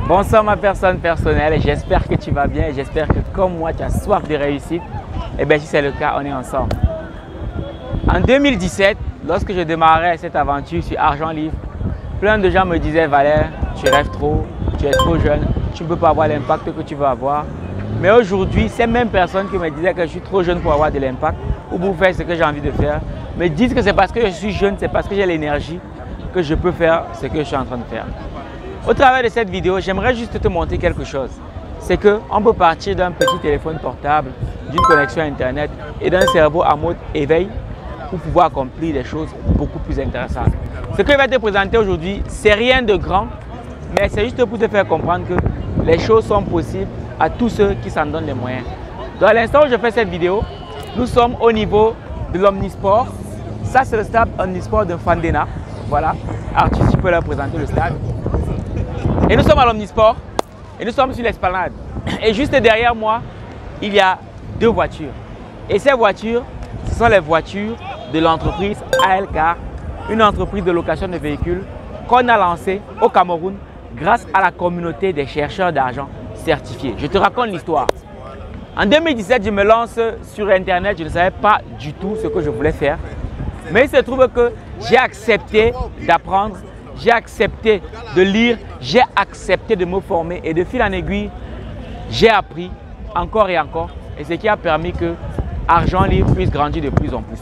Bonsoir ma personne personnelle, j'espère que tu vas bien et j'espère que comme moi tu as soif de réussite. Et bien si c'est le cas, on est ensemble. En 2017, lorsque je démarrais cette aventure sur Argent Livre, plein de gens me disaient Valère, tu rêves trop, tu es trop jeune, tu ne peux pas avoir l'impact que tu veux avoir. Mais aujourd'hui, ces mêmes personnes qui me disaient que je suis trop jeune pour avoir de l'impact ou pour faire ce que j'ai envie de faire, me disent que c'est parce que je suis jeune, c'est parce que j'ai l'énergie que je peux faire ce que je suis en train de faire. Au travers de cette vidéo, j'aimerais juste te montrer quelque chose. C'est qu'on peut partir d'un petit téléphone portable, d'une connexion Internet et d'un cerveau en mode éveil pour pouvoir accomplir des choses beaucoup plus intéressantes. Ce que je vais te présenter aujourd'hui, c'est rien de grand, mais c'est juste pour te faire comprendre que les choses sont possibles à tous ceux qui s'en donnent les moyens. Dans l'instant où je fais cette vidéo, nous sommes au niveau de l'Omnisport. Ça, c'est le stade Omnisport de Fandena. Voilà, Arthur, tu peux leur présenter le stade. Et nous sommes à l'Omnisport et nous sommes sur l'esplanade. Et juste derrière moi, il y a deux voitures. Et ces voitures, ce sont les voitures de l'entreprise ALCAR, une entreprise de location de véhicules qu'on a lancée au Cameroun grâce à la communauté des chercheurs d'argent certifiés. Je te raconte l'histoire. En 2017, je me lance sur Internet. Je ne savais pas du tout ce que je voulais faire. Mais il se trouve que j'ai accepté d'apprendre, j'ai accepté de lire, j'ai accepté de me former et de fil en aiguille, j'ai appris encore et encore. Et ce qui a permis que Argent Livre puisse grandir de plus en plus.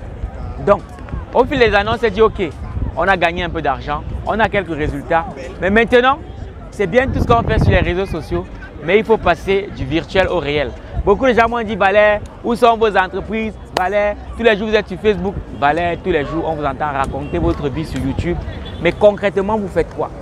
Donc, au fil des années, on s'est dit, ok, on a gagné un peu d'argent, on a quelques résultats. Mais maintenant, c'est bien tout ce qu'on fait sur les réseaux sociaux, mais il faut passer du virtuel au réel. Beaucoup de gens m'ont dit, Valère, où sont vos entreprises? Valère, tous les jours vous êtes sur Facebook. Valère, tous les jours on vous entend raconter votre vie sur YouTube. Mais concrètement, vous faites quoi?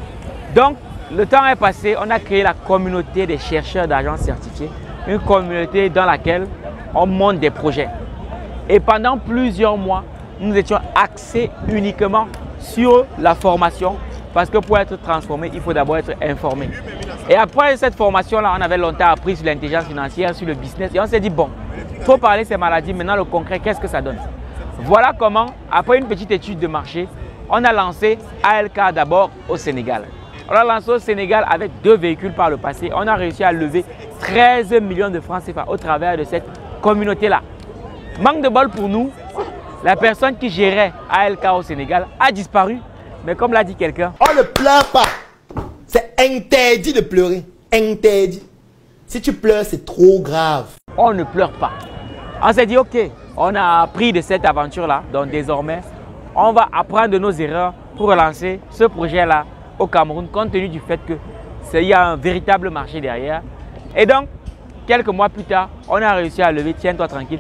Donc, le temps est passé, on a créé la communauté des chercheurs d'argent certifiés. Une communauté dans laquelle on monte des projets. Et pendant plusieurs mois, nous étions axés uniquement sur la formation. Parce que pour être transformé, il faut d'abord être informé. Et après cette formation-là, on avait longtemps appris sur l'intelligence financière, sur le business. Et on s'est dit, bon, il faut parler de ces maladies. Maintenant, le concret, qu'est-ce que ça donne? Voilà comment, après une petite étude de marché, on a lancé ALCAR d'abord au Sénégal. On a lancé au Sénégal avec 2 véhicules par le passé. On a réussi à lever 13 millions de francs CFA au travers de cette communauté-là. Manque de bol pour nous, la personne qui gérait ALCAR au Sénégal a disparu. Mais comme l'a dit quelqu'un, on ne pleure pas. C'est interdit de pleurer. Interdit. Si tu pleures, c'est trop grave. On ne pleure pas. On s'est dit, ok, on a appris de cette aventure-là. Donc désormais, on va apprendre de nos erreurs pour relancer ce projet-là au Cameroun, compte tenu du fait qu'il y a un véritable marché derrière. Et donc, quelques mois plus tard, on a réussi à lever, tiens-toi tranquille,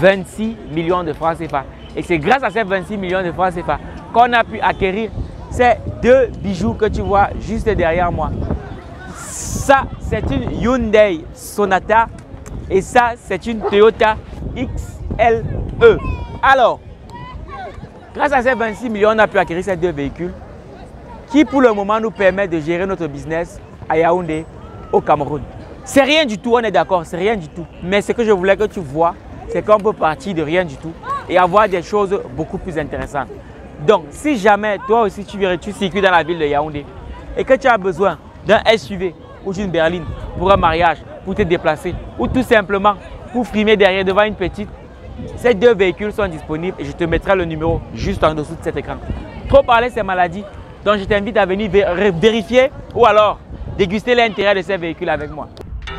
26 millions de francs CFA. Et c'est grâce à ces 26 millions de francs CFA qu'on a pu acquérir ces 2 bijoux que tu vois juste derrière moi. Ça, c'est une Hyundai Sonata et ça, c'est une Toyota XLE. Alors, grâce à ces 26 millions, on a pu acquérir ces 2 véhicules qui, pour le moment, nous permettent de gérer notre business à Yaoundé, au Cameroun. C'est rien du tout, on est d'accord, c'est rien du tout. Mais ce que je voulais que tu vois, c'est qu'on peut partir de rien du tout et avoir des choses beaucoup plus intéressantes. Donc, si jamais toi aussi tu circules dans la ville de Yaoundé et que tu as besoin d'un SUV ou d'une berline pour un mariage, pour te déplacer ou tout simplement pour frimer derrière devant une petite, ces 2 véhicules sont disponibles et je te mettrai le numéro juste en dessous de cet écran. Trop parler ces maladies, donc je t'invite à venir vérifier ou alors déguster l'intérêt de ces véhicules avec moi.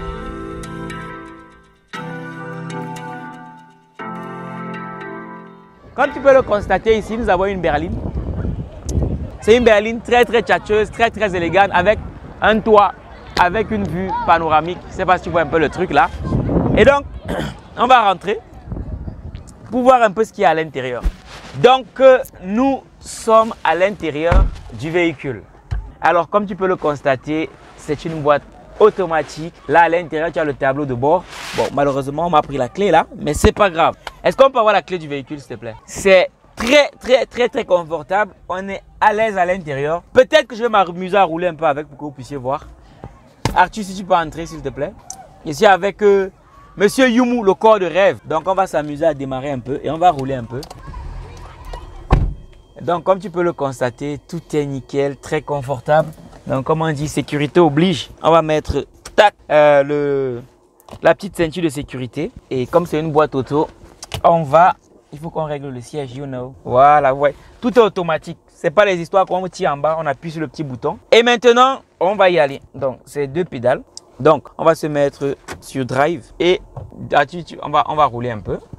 Comme tu peux le constater ici, nous avons une berline. C'est une berline très tchatcheuse, très élégante avec un toit, avec une vue panoramique. Je ne sais pas si tu vois un peu le truc là. Et donc, on va rentrer pour voir un peu ce qu'il y a à l'intérieur. Donc, nous sommes à l'intérieur du véhicule. Alors, comme tu peux le constater, c'est une boîte automatique. Là, à l'intérieur, tu as le tableau de bord. Bon, malheureusement, on m'a pris la clé là, mais c'est pas grave. Est-ce qu'on peut avoir la clé du véhicule, s'il te plaît? C'est très confortable. On est à l'aise à l'intérieur. Peut-être que je vais m'amuser à rouler un peu avec pour que vous puissiez voir. Arthur, si tu peux entrer, s'il te plaît. Ici, avec Monsieur Yumu, le corps de rêve. Donc, on va s'amuser à démarrer un peu et on va rouler un peu. Donc, comme tu peux le constater, tout est nickel, très confortable. Donc comme on dit, sécurité oblige. On va mettre tac, la petite ceinture de sécurité. Et comme c'est une boîte auto, il faut qu'on règle le siège, you know. Voilà, ouais. Tout est automatique. C'est pas les histoires qu'on tire en bas, on appuie sur le petit bouton. Et maintenant, on va y aller. Donc, c'est 2 pédales. Donc, on va se mettre sur drive et on va rouler un peu.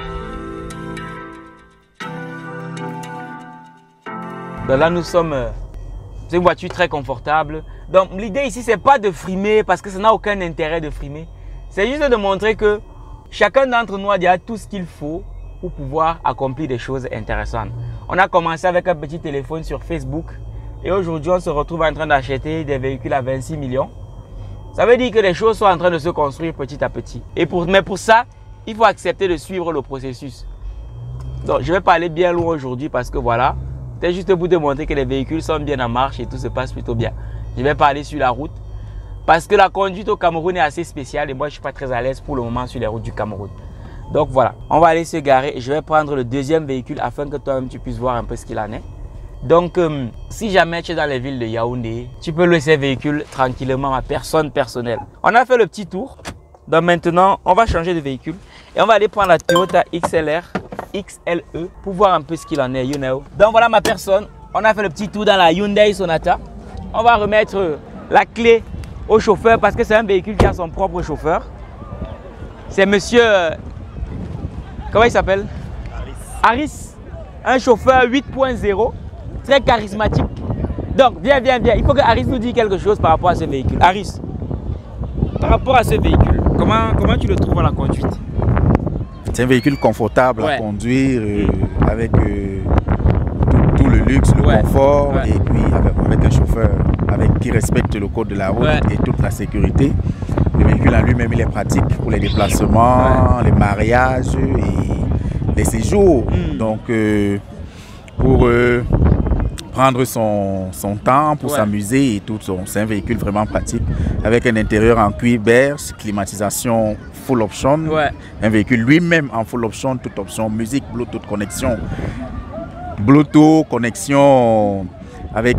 Donc là, nous sommes... c'est une voiture très confortable. Donc, l'idée ici, c'est pas de frimer parce que ça n'a aucun intérêt de frimer. C'est juste de montrer que chacun d'entre nous a déjà tout ce qu'il faut pour pouvoir accomplir des choses intéressantes. On a commencé avec un petit téléphone sur Facebook et aujourd'hui, on se retrouve en train d'acheter des véhicules à 26 millions. Ça veut dire que les choses sont en train de se construire petit à petit. Mais pour ça, il faut accepter de suivre le processus. Donc, je vais pas aller bien loin aujourd'hui parce que voilà, c'est juste pour te montrer que les véhicules sont bien en marche et tout se passe plutôt bien. Je vais pas aller sur la route parce que la conduite au Cameroun est assez spéciale et moi, je suis pas très à l'aise pour le moment sur les routes du Cameroun. Donc voilà, on va aller se garer et je vais prendre le deuxième véhicule afin que toi-même tu puisses voir un peu ce qu'il en est. Donc, si jamais tu es dans les villes de Yaoundé, tu peux louer ces véhicules tranquillement à personne personnelle. On a fait le petit tour. Donc maintenant, on va changer de véhicule et on va aller prendre la Toyota XLE pour voir un peu ce qu'il en est, you know. Donc voilà ma personne. On a fait le petit tour dans la Hyundai Sonata. On va remettre la clé au chauffeur parce que c'est un véhicule qui a son propre chauffeur. C'est monsieur... comment il s'appelle? Harris. Un chauffeur 8.0. Très charismatique. Donc, viens. Il faut que Harris nous dise quelque chose par rapport à ce véhicule. Harris, par rapport à ce véhicule, comment tu le trouves à la conduite? C'est un véhicule confortable à conduire, avec tout le luxe, le confort, et puis avec un chauffeur qui respecte le code de la route et toute la sécurité. Le véhicule en lui-même, il est pratique pour les déplacements, les mariages et les séjours. Donc, pour prendre son temps, pour s'amuser et tout, c'est un véhicule vraiment pratique avec un intérieur en cuir beige, climatisation full option, un véhicule lui-même en full option, toute option, musique, Bluetooth, connexion avec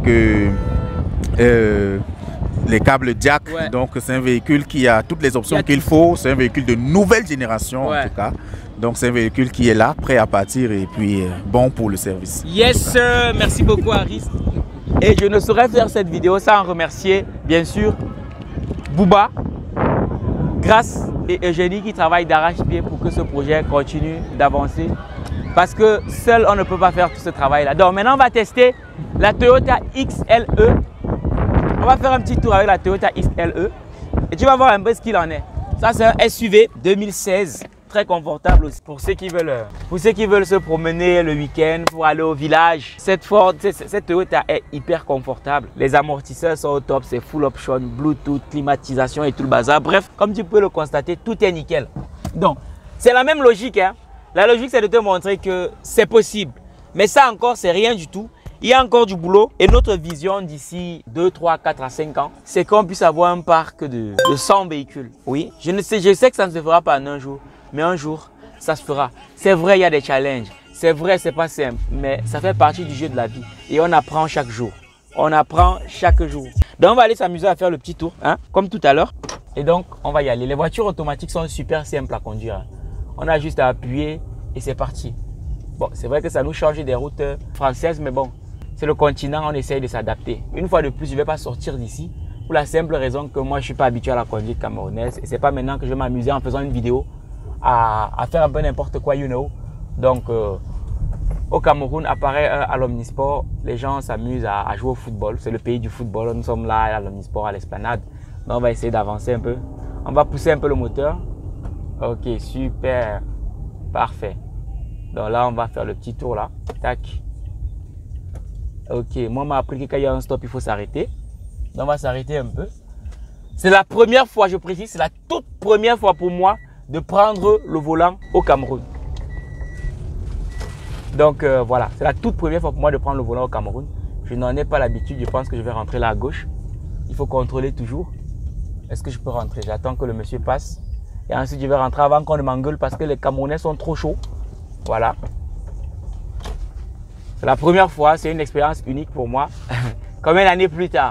les câbles jack. Donc c'est un véhicule qui a toutes les options qu'il faut. C'est un véhicule de nouvelle génération en tout cas. Donc c'est un véhicule qui est là, prêt à partir et puis bon pour le service. Yes sir, merci beaucoup Harris. Et je ne saurais faire cette vidéo sans remercier bien sûr Bouba, Grâce et Eugénie qui travaillent d'arrache-pied pour que ce projet continue d'avancer. Parce que seul on ne peut pas faire tout ce travail là. Donc maintenant on va tester la Toyota XLE. On va faire un petit tour avec la Toyota XLE et tu vas voir un peu ce qu'il en est. Ça c'est un SUV 2016, très confortable aussi pour ceux qui veulent se promener le week-end, pour aller au village. Cette Toyota est hyper confortable. Les amortisseurs sont au top, c'est full option, Bluetooth, climatisation et tout le bazar. Bref, comme tu peux le constater, tout est nickel. Donc, c'est la même logique. Hein. La logique, c'est de te montrer que c'est possible. Mais ça encore, c'est rien du tout. Il y a encore du boulot et notre vision d'ici 2, 3, 4 à 5 ans, c'est qu'on puisse avoir un parc de 100 véhicules. Oui, je sais que ça ne se fera pas en un jour, mais un jour, ça se fera. C'est vrai, il y a des challenges. C'est vrai, c'est pas simple, mais ça fait partie du jeu de la vie. Et on apprend chaque jour. On apprend chaque jour. Donc, on va aller s'amuser à faire le petit tour, hein, comme tout à l'heure. Et donc, on va y aller. Les voitures automatiques sont super simples à conduire. On a juste à appuyer et c'est parti. Bon, c'est vrai que ça nous change des routes françaises, mais bon, c'est le continent, on essaye de s'adapter. Une fois de plus, je ne vais pas sortir d'ici pour la simple raison que moi, je ne suis pas habitué à la conduite camerounaise. Et ce n'est pas maintenant que je vais m'amuser en faisant une vidéo à faire un peu n'importe quoi, you know. Donc, au Cameroun, apparaît à l'Omnisport, les gens s'amusent à jouer au football. C'est le pays du football. Nous sommes là à l'Omnisport, à l'Esplanade. Donc, on va essayer d'avancer un peu. On va pousser un peu le moteur. Ok, super. Parfait. Donc là, on va faire le petit tour là. Tac. Ok, moi, on m'a appris que quand il y a un stop, il faut s'arrêter. Donc, on va s'arrêter un peu. C'est la première fois, je précise, c'est la toute première fois pour moi de prendre le volant au Cameroun. Donc, voilà, c'est la toute première fois pour moi de prendre le volant au Cameroun. Je n'en ai pas l'habitude, je pense que je vais rentrer là à gauche. Il faut contrôler toujours. Est-ce que je peux rentrer? J'attends que le monsieur passe. Et ensuite, je vais rentrer avant qu'on ne m'engueule parce que les Camerounais sont trop chauds. Voilà. C'est la première fois, c'est une expérience unique pour moi. Combien d'années plus tard,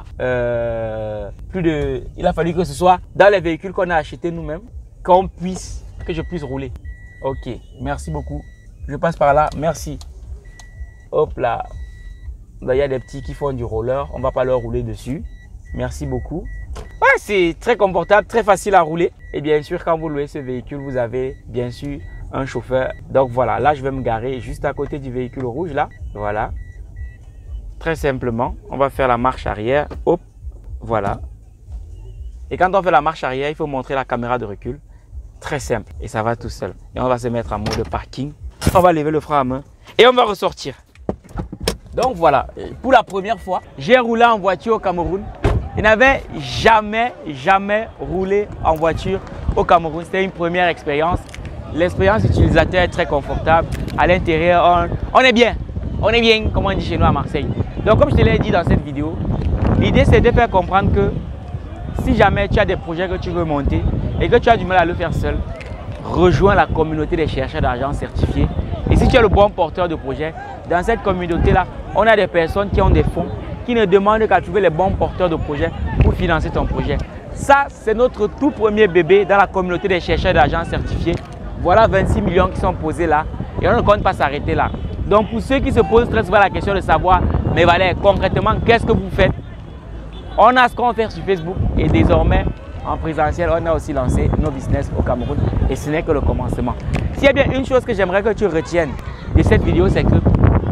il a fallu que ce soit dans les véhicules qu'on a achetés nous-mêmes, que je puisse rouler. Ok, merci beaucoup. Je passe par là, merci. Hop là. Là, il y a des petits qui font du roller, on ne va pas leur rouler dessus. Merci beaucoup. Ouais, c'est très confortable, très facile à rouler. Et bien sûr, quand vous louez ce véhicule, vous avez bien sûr un chauffeur. Donc voilà, là, je vais me garer juste à côté du véhicule rouge là. Voilà. Très simplement, on va faire la marche arrière. Hop, voilà. Et quand on fait la marche arrière, il faut montrer la caméra de recul. Très simple. Et ça va tout seul. Et on va se mettre en mode parking. On va lever le frein à main et on va ressortir. Donc voilà, pour la première fois, j'ai roulé en voiture au Cameroun. Je n'avais jamais roulé en voiture au Cameroun. C'était une première expérience. L'expérience utilisateur est très confortable. À l'intérieur, on est bien. On est bien, comme on dit chez nous à Marseille. Donc comme je te l'ai dit dans cette vidéo, l'idée c'est de faire comprendre que si jamais tu as des projets que tu veux monter et que tu as du mal à le faire seul, rejoins la communauté des chercheurs d'argent certifiés. Et si tu es le bon porteur de projet, dans cette communauté-là, on a des personnes qui ont des fonds, qui ne demandent qu'à trouver les bons porteurs de projet pour financer ton projet. Ça, c'est notre tout premier bébé dans la communauté des chercheurs d'argent certifiés. Voilà 26 millions qui sont posés là et on ne compte pas s'arrêter là. Donc pour ceux qui se posent très souvent la question de savoir, mais Valère, concrètement, qu'est-ce que vous faites? On a ce qu'on fait sur Facebook et désormais, en présentiel, on a aussi lancé nos business au Cameroun et ce n'est que le commencement. S'il y a bien une chose que j'aimerais que tu retiennes de cette vidéo, c'est que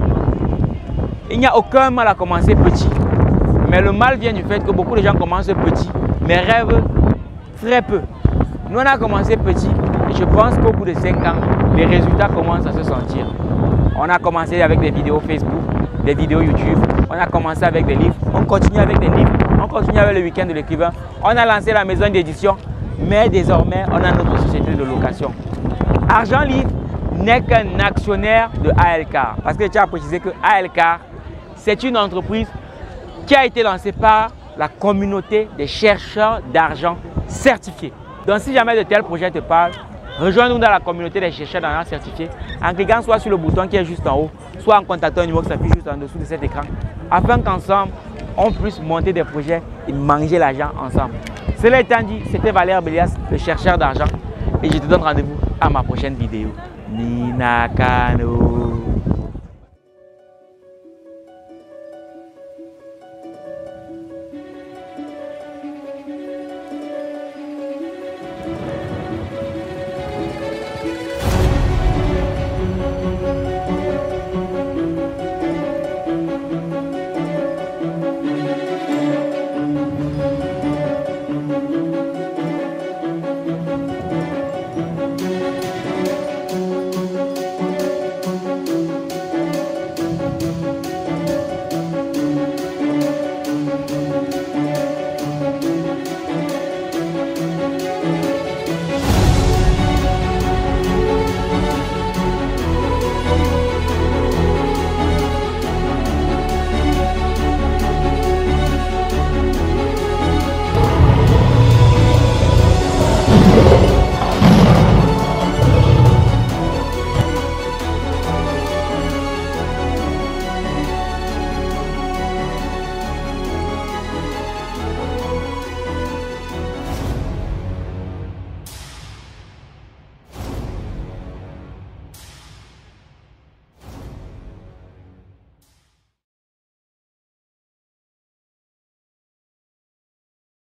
il n'y a aucun mal à commencer petit. Mais le mal vient du fait que beaucoup de gens commencent petit, mais rêvent très peu. Nous, on a commencé petit et je pense qu'au bout de 5 ans, les résultats commencent à se sentir. On a commencé avec des vidéos Facebook, des vidéos YouTube, on a commencé avec des livres, on continue avec des livres, on continue avec le week-end de l'écrivain, on a lancé la maison d'édition, mais désormais, on a notre société de location. Argent Livre n'est qu'un actionnaire de ALCAR, parce que tu as précisé que ALCAR, c'est une entreprise qui a été lancée par la communauté des chercheurs d'argent certifiés. Donc si jamais de tels projets te parlent, rejoins-nous dans la communauté des chercheurs d'argent certifiés en cliquant soit sur le bouton qui est juste en haut, soit en contactant un numéro qui s'affiche juste en dessous de cet écran, afin qu'ensemble, on puisse monter des projets et manger l'argent ensemble. Cela étant dit, c'était Valère Bélias, le chercheur d'argent, et je te donne rendez-vous à ma prochaine vidéo. Ninakano.